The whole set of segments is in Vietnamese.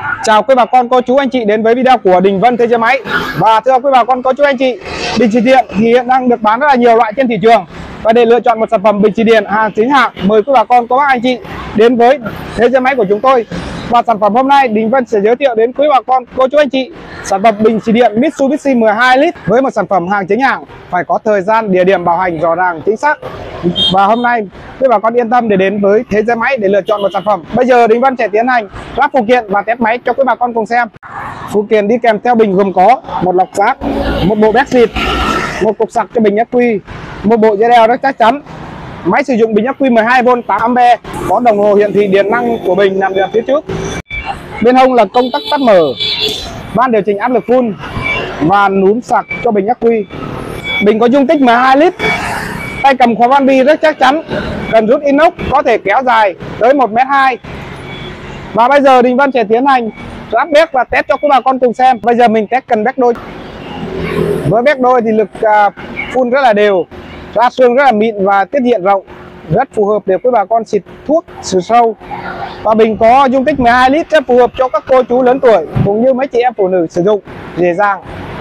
Chào quý bà con, cô chú, anh chị đến với video của Đình Vân Thế Giới Máy. Và thưa quý bà con, cô chú, anh chị, bình xịt điện thì hiện đang được bán rất là nhiều loại trên thị trường. Và để lựa chọn một sản phẩm bình xịt điện hàng chính hãng, mời quý bà con, cô bác, anh chị đến với Thế Giới Máy của chúng tôi. Và sản phẩm hôm nay Đình Vân sẽ giới thiệu đến quý bà con, cô chú, anh chị sản phẩm bình xịt điện Mitsubishi 12 lít với một sản phẩm hàng chính hãng, phải có thời gian, địa điểm bảo hành rõ ràng, chính xác. Và hôm nay quý bà con yên tâm để đến với Thế Giới Máy để lựa chọn một sản phẩm. Bây giờ Đình Vân sẽ tiến hành lắp phụ kiện và test máy cho quý bà con cùng xem. Phụ kiện đi kèm theo bình gồm có một lọc rác, một bộ béc xịt, một cục sạc cho bình ắc quy, một bộ dây đeo rất chắc chắn. Máy sử dụng bình ắc quy 12V 8A, có đồng hồ hiển thị điện năng của bình nằm ở phía trước. Bên hông là công tắc tắt mở, van điều chỉnh áp lực phun và núm sạc cho bình ắc quy. Bình có dung tích 12 lít. Tay cầm khóa van bi rất chắc chắn, cần rút inox, có thể kéo dài tới 1,2 m. Và bây giờ Đình Vân sẽ tiến hành lắp béc và test cho quý bà con cùng xem. Bây giờ mình test cần béc đôi. Với béc đôi thì lực phun rất là đều, ra xương rất là mịn và tiết diện rộng, rất phù hợp để quý bà con xịt thuốc trừ sâu. Và bình có dung tích 12 lít rất phù hợp cho các cô chú lớn tuổi cũng như mấy chị em phụ nữ sử dụng dễ dàng.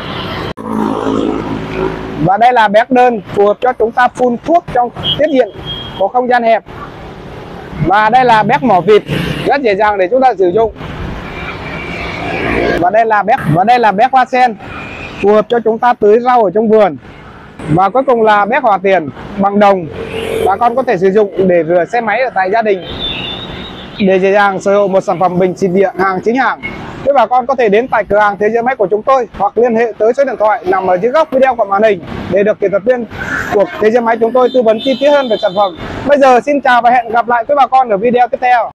Và đây là béc đơn, phù hợp cho chúng ta phun thuốc trong tiết diện có không gian hẹp. Và đây là béc mỏ vịt, rất dễ dàng để chúng ta sử dụng. Và đây là béc hoa sen, phù hợp cho chúng ta tưới rau ở trong vườn. Và cuối cùng là béc hỏa tiền bằng đồng, bà con có thể sử dụng để rửa xe máy ở tại gia đình. Để dễ dàng sở hữu một sản phẩm bình xịt điện hàng chính hãng, quý bà con có thể đến tại cửa hàng Thế Giới Máy của chúng tôi hoặc liên hệ tới số điện thoại nằm ở dưới góc video của màn hình để được kỹ thuật viên của Thế Giới Máy chúng tôi tư vấn chi tiết hơn về sản phẩm. Bây giờ xin chào và hẹn gặp lại quý bà con ở video tiếp theo.